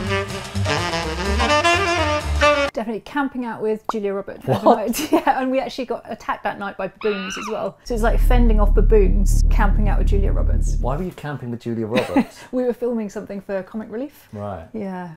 Definitely camping out with Julia Roberts. What? Yeah, and we actually got attacked that night by baboons as well. So it's like fending off baboons, camping out with Julia Roberts. Why were you camping with Julia Roberts? We were filming something for Comic Relief. Right. Yeah.